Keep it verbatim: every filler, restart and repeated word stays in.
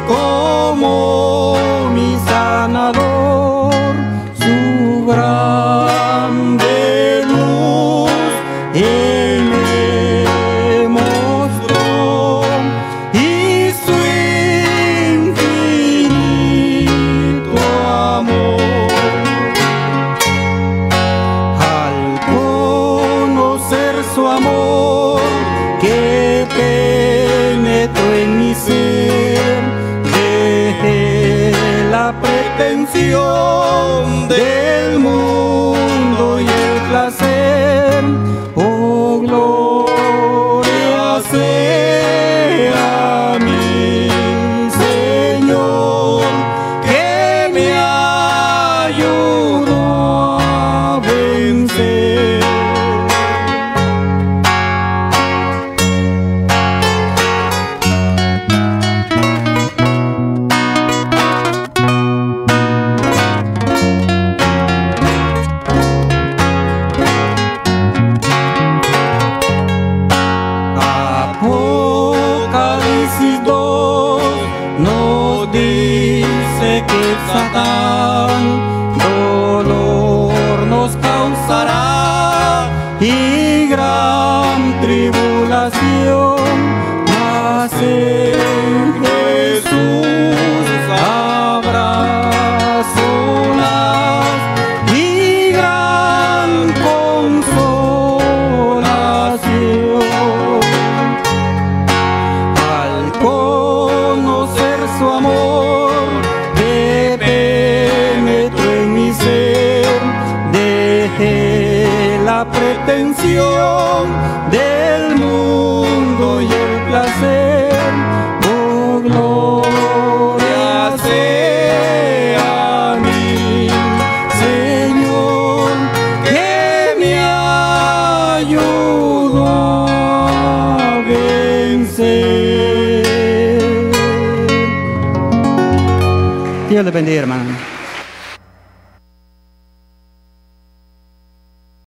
como mi sanador, su grande luz Él me mostró y su infinito amor. Al conocer su amor que penetró en mi ser, dejé la pretensión del mundo y el placer. Oh, gloria sea mi Señor, que me ayudó a vencer. Apocalipsis dos nos dice que Satán dolor nos causará y gran tribulación, mas en Jesús habrá solas y gran consolación. Conocer su amor que penetró en mi ser, dejé la pretensión del mundo y el placer. Oh, gloria sea mi Señor, que me ayudó a vencer. Dios le bendiga, hermano.